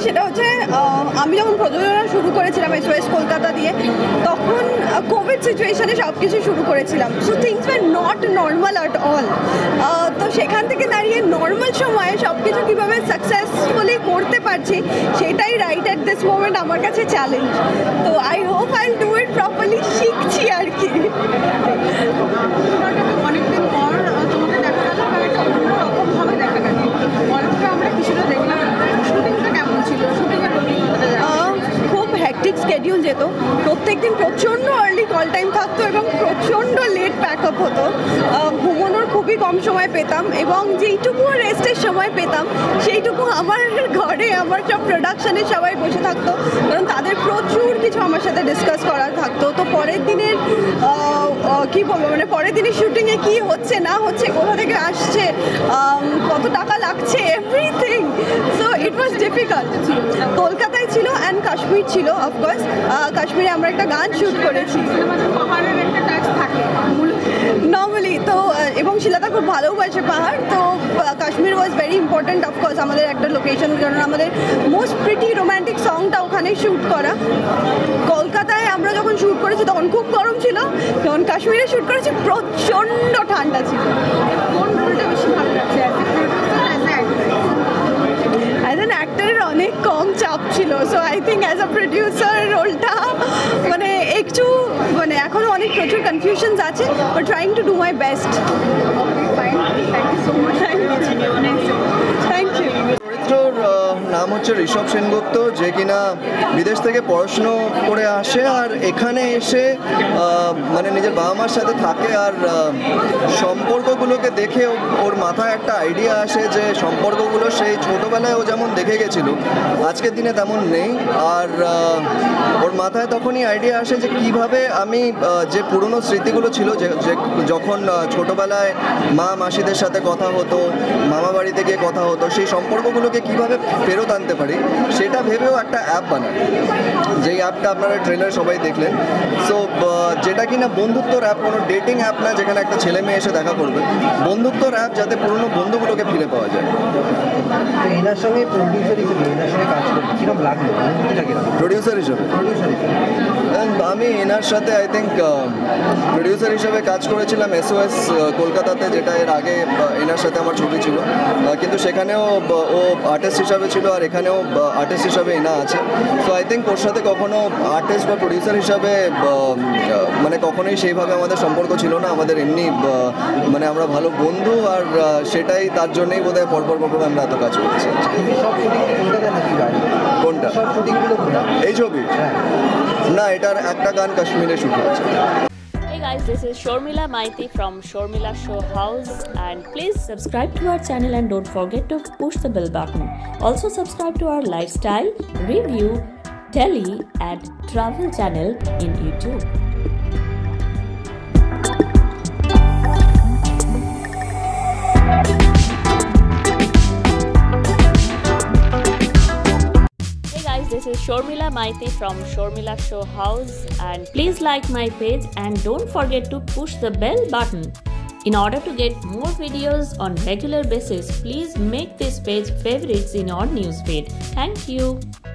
সেটা হচ্ছে আমি যখন প্রযোজনা শুরু করেছিলাম SOS কলকাতা দিয়ে, তখন কোভিড সিচুয়েশনে সব কিছু শুরু করেছিলাম। So things were not normal at all. তো সেখান থেকে দাঁড়িয়ে নর্মাল সময়ে সব কিছু কীভাবে সাকসেসফুলি করতে পারছি সেটাই রাইট অ্যাট দিস মোমেন্ট আমার কাছে চ্যালেঞ্জ। তো I hope I do it properly, শিখছি আর কি। অনেকদিন পর তোমাকে দেখা গেল একটা অন্যরকমভাবে দেখা গেল, অনেকটা আমরা কিছুটা দেখলাম। শুটিংটা কেমন ছিল? শুটিংয়ের খুব হ্যাকটিক স্কেডিউল যেত, প্রত্যেকদিন প্রচণ্ড আর্লি কল টাইম থাকতো এবং প্রচণ্ড লেট প্যাক আপ হতো। ঘুমানোর খুবই কম সময় পেতাম এবং যেইটুকু রেস্টের সময় পেতাম সেইটুকু আমার ঘরে আমার সব প্রোডাকশানে সবাই বসে থাকতো, কারণ তাদের প্রচুর কিছু আমার সাথে ডিসকাস করার থাকতো। তো পরের দিনের কী বলবো, মানে পরের দিনের শুটিংয়ে কী হচ্ছে না হচ্ছে, কোথা থেকে আসছে, কত টাকা লাগছে, everything. So it was difficult. কলকাতায় ছিল অ্যান্ড কাশ্মীর ছিল, অফকোর্স। কাশ্মীরে আমরা একটা গান শ্যুট করেছি, পাহাড়ের একটা টাচ থাকে নর্মালি। তো এবং শিলাদা খুব ভালোবাসে পাহাড়, তো Kashmir was very important of course আমাদের একটা লোকেশন, কারণ আমাদের মোস্ট প্রিটি রোম্যান্টিক সংটা ওখানে শ্যুট করা। কলকাতায় আমরা যখন শ্যুট করেছি তখন খুব গরম ছিল, যখন কাশ্মীরে শ্যুট করেছি প্রচণ্ড ঠান্ডা ছিল। কোন রোলটা বেশি ভালো লাগছে? অ্যাজ অ্যান অ্যাক্টরের অনেক কম চাপ ছিল, so I think as a producer রোলটা মানে একটু মানে এখনও অনেক প্রচুর কনফিউশনস আছে, but trying to do my best. Thank you so much. Thank you. চরিত্রর নাম হচ্ছে ঋষভ সেনগুপ্ত, যে কিনা বিদেশ থেকে পড়াশুনো করে আসে আর এখানে এসে মানে নিজের বাবা মার সাথে থাকে। আর সম্পর্কগুলোকে দেখে ওর মাথায় একটা আইডিয়া আসে যে সম্পর্কগুলো সেই ছোটোবেলায় ও যেমন দেখে গেছিল আজকের দিনে তেমন নেই। আর ওর মাথায় তখনই আইডিয়া আসে যে কিভাবে আমি যে পুরনো স্মৃতিগুলো ছিল, যে যখন ছোটোবেলায় মা মাসিদের সাথে কথা হতো, মামা বাড়িতে গিয়ে কথা হতো, সেই সম্পর্কগুলোকে কীভাবে ফেরত আনতে পারি সেটা ভেবেও একটা অ্যাপ বানায়, যেই অ্যাপটা আপনারা ট্রেলার সবাই দেখলেন। সো যেটা কিনা বন্ধুত্বর অ্যাপ, কোনো ডেটিং অ্যাপ না যেখানে একটা ছেলে মেয়ে এসে দেখা করবে, বন্ধুত্বর অ্যাপ যাতে পুরনো বন্ধুগুলোকে ফিরে পাওয়া যায়। এনার সঙ্গে প্রডিউসার হিসেবে এনার সঙ্গে কাজ করতে কীরকম লাগলো? প্রডিউসার হিসেবে আমি এনার সাথে আই থিঙ্ক প্রডিউসার হিসেবে কাজ করেছিলাম SOS কলকাতাতে, যেটা এর আগে এনার সাথে আমার ছবি ছিল, কিন্তু সেখানেও ও আর্টিস্ট হিসাবে ছিল আর এখানেও আর্টিস্ট হিসাবে এনা আছে। সো আই থিঙ্ক ওর সাথে কখনো আর্টিস্ট বা প্রডিউসার হিসাবে মানে কখনোই সেইভাবে আমাদের সম্পর্ক ছিল না। আমাদের এমনি মানে আমরা ভালো বন্ধু, আর সেটাই তার জন্যই বোধহয় পরপর আমরা এত কাজ করছি। কোনটা? এই ছবি না, এটার একটা গান কাশ্মীরে শুট হয়েছে। Hey guys, this is Sharmila Maiti from Sharmila Showhouse, and please subscribe to our channel and don't forget to push the bell button. Also subscribe to our lifestyle, review, Delhi and travel channel in YouTube. This is Sharmila Maiti from Sharmila Showhouse, and please like my page and don't forget to push the bell button. In order to get more videos on regular basis, please make this page favorites in your newsfeed. Thank you.